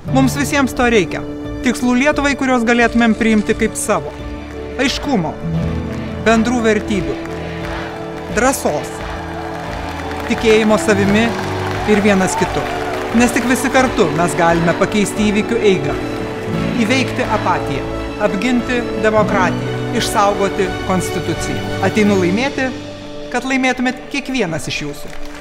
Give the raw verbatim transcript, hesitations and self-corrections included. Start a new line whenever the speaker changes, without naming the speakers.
Mums visiems to reikia. Tikslų Lietuvai, kurios galėtumėm priimti kaip savo. Aiškumo, bendrų vertybių, drąsos, tikėjimo savimi ir vienas kitu. Nes tik visi kartu mes galime pakeisti įvykių eigą, įveikti apatiją, apginti demokratiją, išsaugoti konstituciją. Ateinu laimėti, kad laimėtumėt kiekvienas iš jūsų.